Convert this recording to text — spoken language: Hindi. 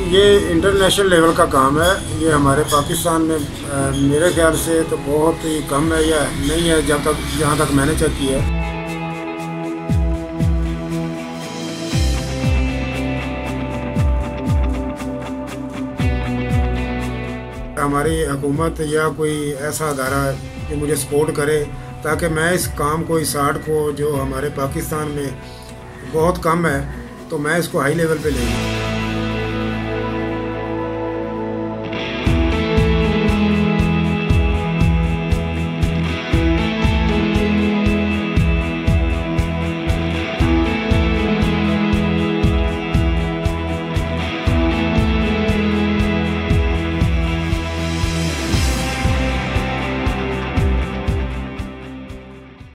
ये इंटरनेशनल लेवल का काम है। ये हमारे पाकिस्तान में मेरे ख्याल से तो बहुत ही कम है या नहीं है, जहाँ तक मैंने चेक किया है। हमारी हुकूमत या कोई ऐसा अदारा जो मुझे सपोर्ट करे ताकि मैं इस काम को, इस आर्ट को जो हमारे पाकिस्तान में बहुत कम है, तो मैं इसको हाई लेवल पे ले लूँ।